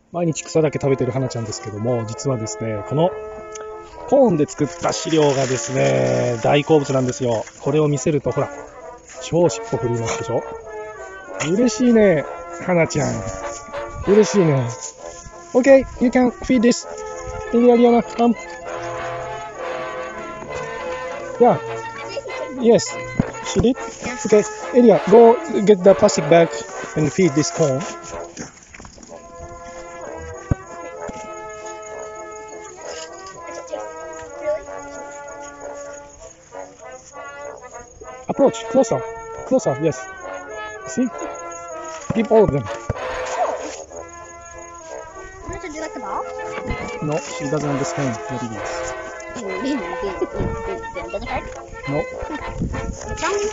毎日草だけ食べてる花ちゃんですけども、実はですね、このコーンで作った飼料がですね、大好物なんですよ。これを見せると、ほら、超尻尾振りますでしょ。嬉しいね、花ちゃん。嬉しいね。OK, you can feed this. Eliana, come. Yeah. Yes. She did? Okay. Elia, go get the plastic bag and feed this corn. Approach, closer, closer, yes. See? Give all of them. Want to do like the ball? No, she doesn't understand what it is. Does it hurt? No. Tell me.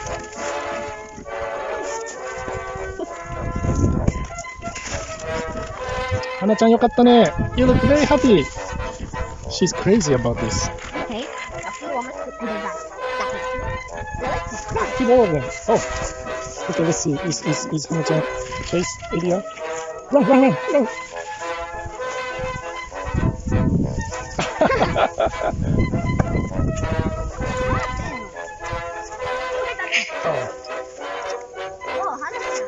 Hana-chan, よかったね. You look very happy. She's crazy about this. Okay. I'll see one more quick and then back. Really? Give all of them. Oh. Okay, let's see. Is Hana-chan chase Elia? Run, run, run, run. Oh,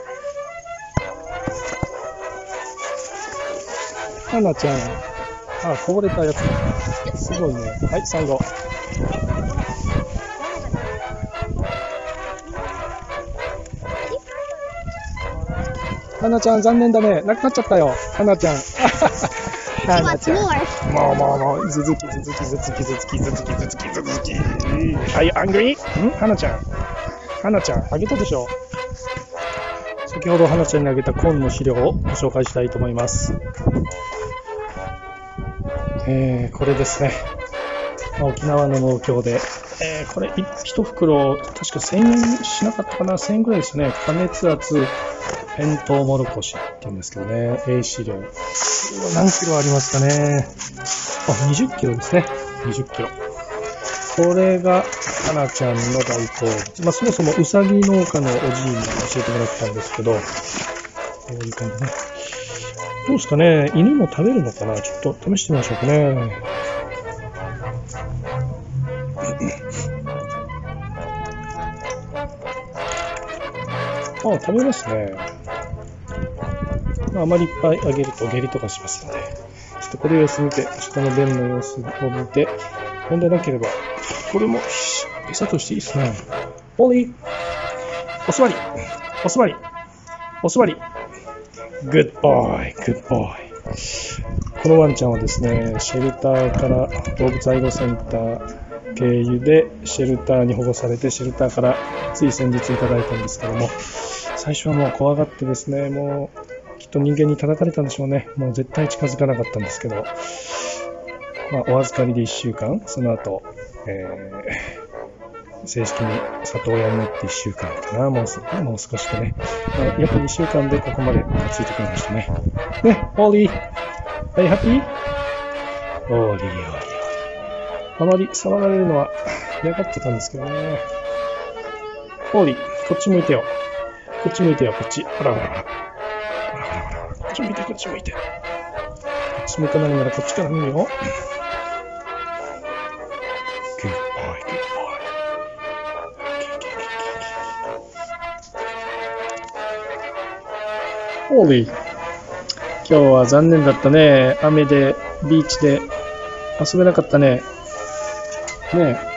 Hana-chan. Hana-chan. あ、こぼれたやつ。すごいね。はい、最後。Hana-chan、残念だね。なくなっちゃったよ。Hana-chan。 She wants more. もう、続き。Are you angry? Hana-chan。Hana-chan、あげたでしょ。先ほどHana-chanにあげたコーンの飼料をご紹介したいと思います。これですね。沖縄の農協で、これ1袋確か1000円しなかったかな、1000円ぐらいですね。加熱圧変トウモロコシって言うんですけどね、飼料。何キロありますかね。20キロですね。20キロ。これがHanaちゃんの大好物。そもそもうさぎ農家のおじいに教えてもらったんですけど、こういう感じね。どうですかね、犬も食べるのかな、ちょっと試してみましょうかね。食べますね。あまりいっぱいあげると下痢とかしますので、ちょっとこれを様子見て、下の便の様子を見て、問題なければ、これも餌としていいですね。オリー、お座り。Good boy. このワンちゃんはですね、シェルターから動物愛護センター経由でシェルターに保護されて、シェルターからつい先日いただいたんですけども、最初はもう怖がってですね、もうきっと人間に叩かれたんでしょうね。もう絶対近づかなかったんですけど、お預かりで1週間、その後、正式に里親になって1週間かな、もう少しでね、約2週間でここまでついてくれましたね。ね、オーリー、Are you happy? オーリー。あまり触られるのは嫌がってたんですけどね。オーリー、こっち向いてよ。こっち。ほら。こっち向いて。こっち向かないならこっちから見るよ。Good boy. オーリー、今日は残念だったね。雨でビーチで遊べなかったね。ねえ。